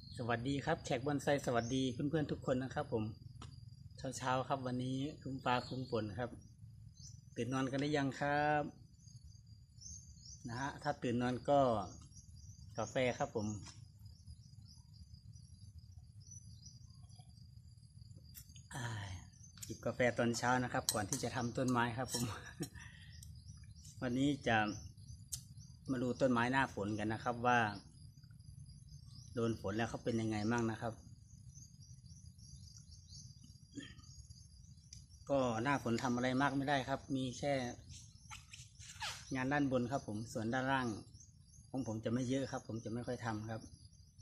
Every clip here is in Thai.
สวัสดีครับแขกบอนไซสวัสดีเพื่อนๆทุกคนนะครับผมเช้าครับวันนี้ครึ้มฟ้าครึ้มฝนครับตื่นนอนกันได้ยังครับนะฮะถ้าตื่นนอนก็กาแฟครับผมจิบกาแฟตอนเช้านะครับก่อนที่จะทำต้นไม้ครับผม วันนี้จะมาดูต้นไม้หน้าฝนกันนะครับว่าโดนฝนแล้วเขาเป็นยังไงบ้างนะครับก็หน้าฝนทำอะไรมากไม่ได้ครับมีแค่งานด้านบนครับผมส่วนด้านล่างของผมจะไม่เยอะครับผมจะไม่ค่อยทำครับ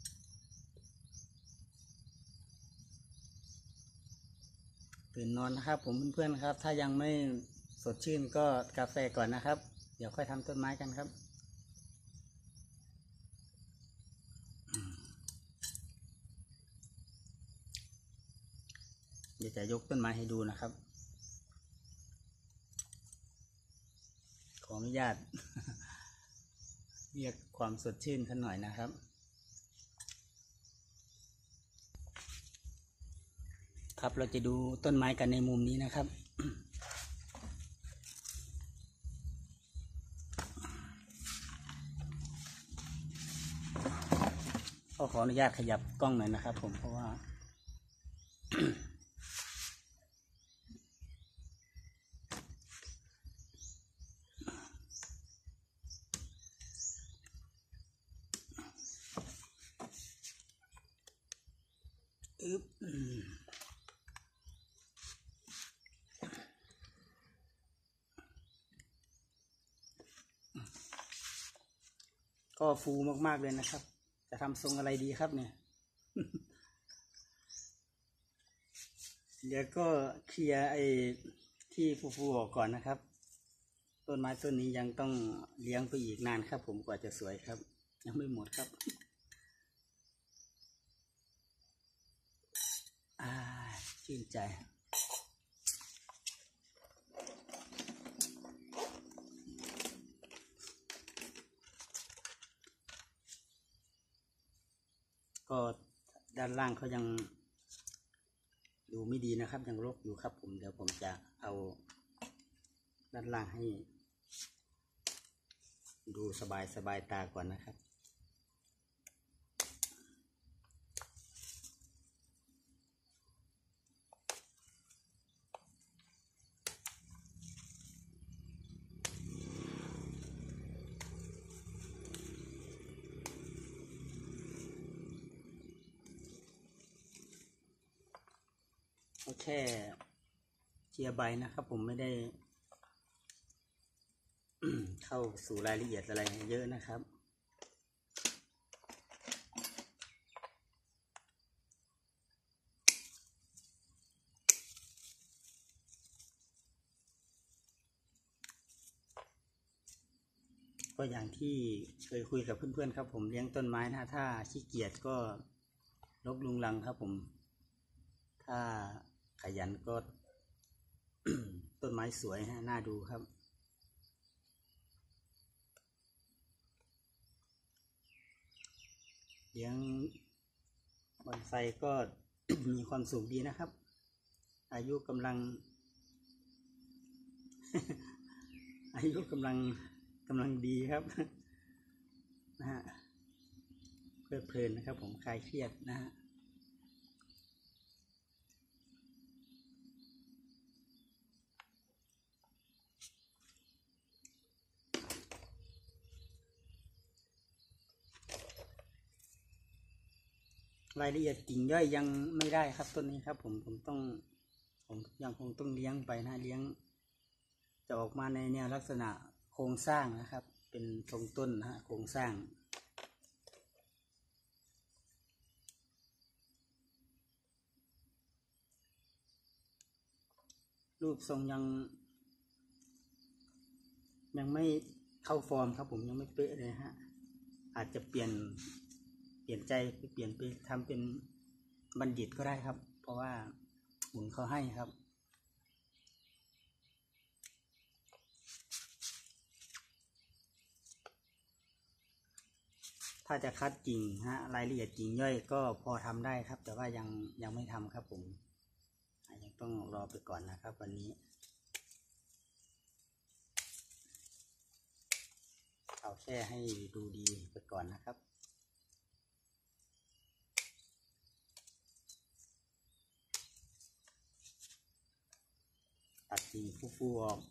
ตื่นนอนนะครับผมเพื่อนๆครับถ้ายังไม่สดชื่นก็กาแฟก่อนนะครับเดี๋ยวค่อยทำต้นไม้กันครับเดี๋ยวจะยกต้นไม้ให้ดูนะครับขออนุญาต เรียกความสดชื่นท่านหน่อยนะครับครับเราจะดูต้นไม้กันในมุมนี้นะครับ ก็ขออนุญาตขยับกล้องหน่อยนะครับผมเพราะว่า ก็ฟูมากๆเลยนะครับจะทำทรงอะไรดีครับเนี่ย เดี๋ยวก็เคลียร์ไอ้ที่ฟูๆออกก่อนนะครับต้นไม้ต้นนี้ยังต้องเลี้ยงไปอีกนานครับผมกว่าจะสวยครับยังไม่หมดครับชื่นใจก็ด้านล่างเขายังดูไม่ดีนะครับยังรกอยู่ครับผมเดี๋ยวผมจะเอาด้านล่างให้ดูสบายตาก่อนนะครับแค่เจียใบนะครับผมไม่ได้ เข้าสู่รายละเอียดอะไรเยอะนะครับก็อย่างที่เคยคุยกับเพื่อนๆครับผมเลี้ยงต้นไม้นะถ้าขี้เกียจก็รกรุงรังครับผมถ้าขยันก็ ต้นไม้สวยฮะน่าดูครับเลี้ยงบอนไซก็ มีความสุขดีนะครับอายุกำลัง อายุกำลังดีครับ นะฮะเพลิดเพลินนะครับผมคลายเครียดนะฮะรายละเอียดกิ่งย่อยยังไม่ได้ครับต้นนี้ครับผมยังคงต้องเลี้ยงไปนะเลี้ยงจะออกมาในแนวลักษณะโครงสร้างนะครับเป็นทรงต้นนะฮะโครงสร้างรูปทรงยังไม่เข้าฟอร์มครับผมยังไม่เป๊ะเลยฮะอาจจะเปลี่ยนใจไปเปลี่ยนไปทำเป็นบัณฑิตก็ได้ครับเพราะว่าหุ่นเขาให้ครับถ้าจะคัดกิ่งรายละเอียดกิ่งย่อยก็พอทำได้ครับแต่ว่ายังไม่ทำครับผมยังต้องรอไปก่อนนะครับวันนี้เอาแค่ให้ดูดีไปก่อนนะครับตัดกิ่งฟูๆออก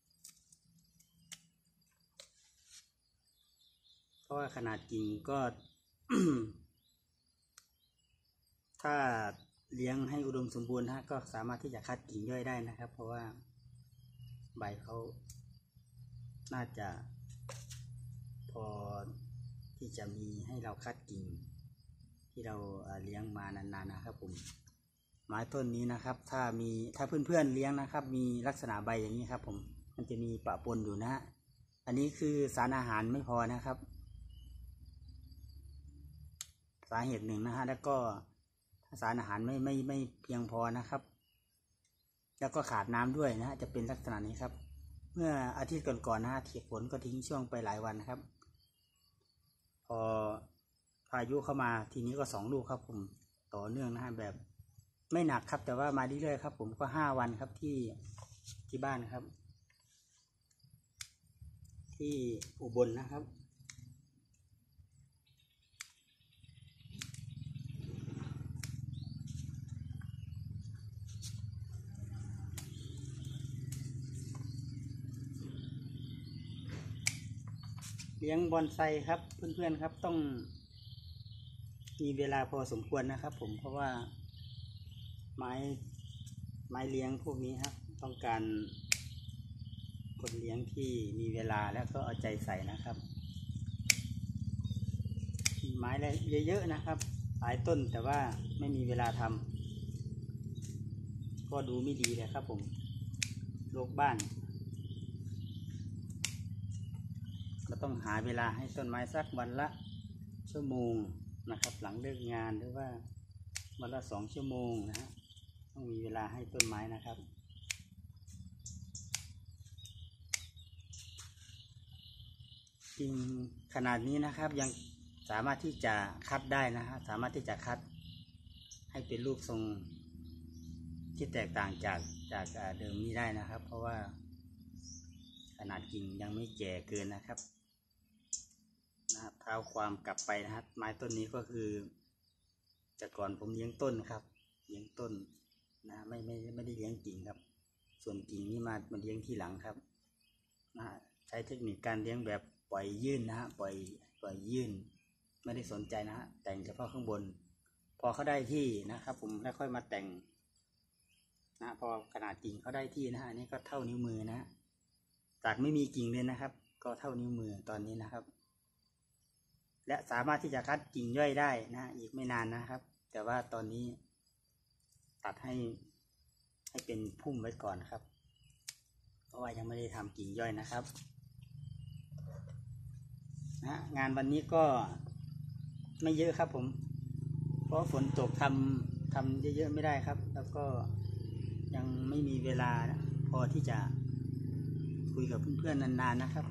เพราะว่าขนาดกิ่งก็ ถ้าเลี้ยงให้อุดมสมบูรณ์ก็สามารถที่จะคัดกิ่งย่อยได้นะครับเพราะว่าใบเขาน่าจะพอที่จะมีให้เราคัดกิ่งที่เราเลี้ยงมานานๆนะครับผมไม้ต้นนี้นะครับถ้าเพื่อนๆเลี้ยงนะครับมีลักษณะใบอย่างนี้ครับผมมันจะมีปะปนอยู่นะฮะอันนี้คือสารอาหารไม่พอนะครับสาเหตุหนึ่งนะฮะแล้วก็สารอาหารไม่เพียงพอนะครับแล้วก็ขาดน้ำด้วยนะฮะจะเป็นลักษณะนี้ครับเมื่ออาทิตย์ก่อนๆนะฮะฝนก็ทิ้งช่วงไปหลายวันครับพอพายุเข้ามาทีนี้ก็2 ลูกครับผมต่อเนื่องนะฮะแบบไม่หนักครับแต่ว่ามาเรื่อยๆครับผมก็5 วันครับที่บ้านครับที่อุบลนะครับเลี้ยงบอนไซครับเพื่อนๆครับต้องมีเวลาพอสมควรนะครับผมเพราะว่าไม้เลี้ยงพวกนี้ครับต้องการคนเลี้ยงที่มีเวลาแล้วก็เอาใจใส่นะครับไม้เยอะๆนะครับหลายต้นแต่ว่าไม่มีเวลาทำก็ดูไม่ดีเลยครับผมโรคบ้านก็ต้องหาเวลาให้ต้นไม้สักวันละ1 ชั่วโมงนะครับหลังเลิกงานหรือว่าวันละ2 ชั่วโมงนะฮะต้องมีเวลาให้ต้นไม้นะครับกิ่งขนาดนี้นะครับยังสามารถที่จะคัดได้นะฮะสามารถที่จะคัดให้เป็นรูปทรงที่แตกต่างจากเดิมนี้ได้นะครับเพราะว่าขนาดกิ่งยังไม่แก่เกินนะครับเท้าความกลับไปนะครับไม้ต้นนี้ก็คือแต่ก่อนผมเลี้ยงต้นครับเลี้ยงต้นนะไม่ได้เลี้ยงกิ่งครับส่วนกิ่งนี้มาเลี้ยงที่หลังครับใช้เทคนิคการเลี้ยงแบบปล่อยยื่นนะฮะปล่อยยื่นไม่ได้สนใจนะฮะแต่งเฉพาะข้างบนพอเขาได้ที่นะครับผมแล้วค่อยมาแต่งนะพอขนาดกิ่งเขาได้ที่นะฮะนี่ก็เท่านิ้วมือนะจากไม่มีกิ่งเลยนะครับก็เท่านิ้วมือตอนนี้นะครับและสามารถที่จะคัดกิ่งย่อยได้นะอีกไม่นานนะครับแต่ว่าตอนนี้ตัดให้เป็นพุ่มไว้ก่อนครับเพราะว่ายังไม่ได้ทำกิ่งย่อยนะครับงานวันนี้ก็ไม่เยอะครับผมเพราะฝนตกทำเยอะๆไม่ได้ครับแล้วก็ยังไม่มีเวลาพอที่จะคุยกับเพื่อนๆนานๆนะครับ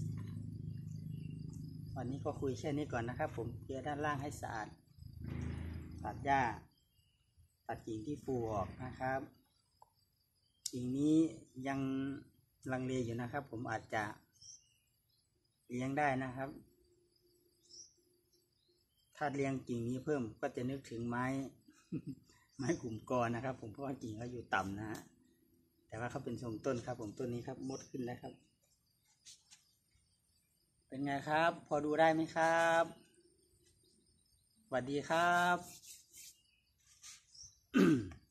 วันนี้ก็คุยแค่นี้ก่อนนะครับผมเคลียร์ด้านล่างให้สะอาดตัดหญ้าตัดกิ่งที่ฟูออกนะครับกิ่งนี้ยังลังเลอยู่นะครับผมอาจจะเลี้ยงได้นะครับถ้าเลี้ยงกิ่งนี้เพิ่มก็จะนึกถึงไม้กลุ่มกรนะครับผมเพราะว่ากิ่งเขาอยู่ต่ำนะฮะแต่ว่าเขาเป็นทรงต้นครับผมต้นนี้ครับมดขึ้นแล้วครับเป็นไงครับพอดูได้ไหมครับสวัสดีครับ